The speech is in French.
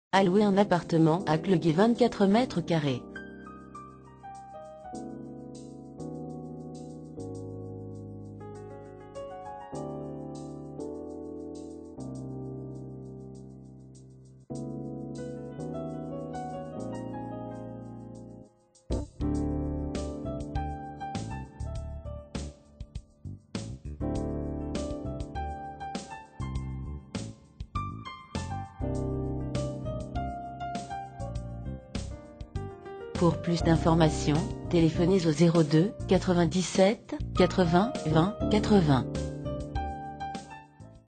à louer un appartement à Cleguet 24 mètres carrés. Pour plus d'informations, téléphonez au 02 97 80 20 80.